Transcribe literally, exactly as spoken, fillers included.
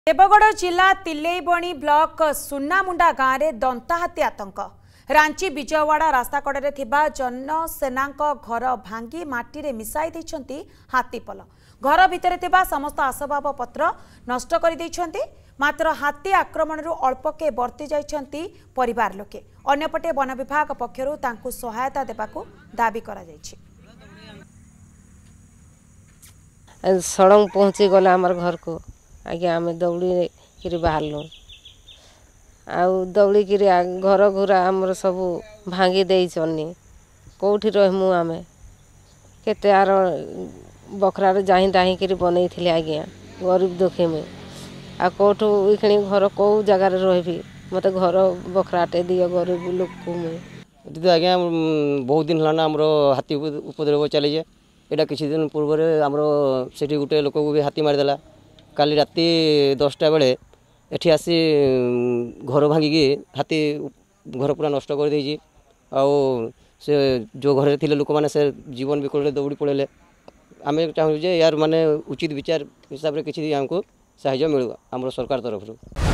देवगढ़ जिला तिलेबणी ब्लॉक सुनामुंडा गाँव में दंताहाती आतंक। रांची विजयवाड़ा रास्ता कड़े जनसेना घर भांगी माटी मिसाई देइछंती हाथीपल। घर भितर थिबा समस्त आसबाब पत्र नष्ट कर देइछंती। मात्र हाथी आक्रमण अल्पके बर्ती जाइछंती परिवार लोके। अन्यपटे वन विभाग पक्षरु तांकु सहायता देबाकू दाबी करा जाइछि। सड़क पहुँची गला आमर घर को आगे आम दौड़ी कि बाहरलु आउ दौड़ी कि घर घुरा आमर सब भांगी देनी कौटी रहमु आम केते आर बखरा जाही दाही कि बनई थी आज्ञा गरीब दुखी में आ कौटू इखणी घर कौ जगार रही मत घर बखराटे दियो गरीब लोक को मुझे आज्ञा बहुत दिन है आमर हाथी उपद्रव चली जाए यहाँ किसी दिन पूर्व आमर से गोटे लोक को भी हाथी मारिदेला। काली राति दसटा बेले एठी आसी घर भांगिकी हाथी घर पूरा नष्ट कर देइछि। आउ से जो घर थे लोक मैंने से जीवन विकल दौड़ी पड़े। आम चाहूँ जे यार माने उचित विचार हिसाब से किसी आमको साहाय्य मिलू आम सरकार तरफ।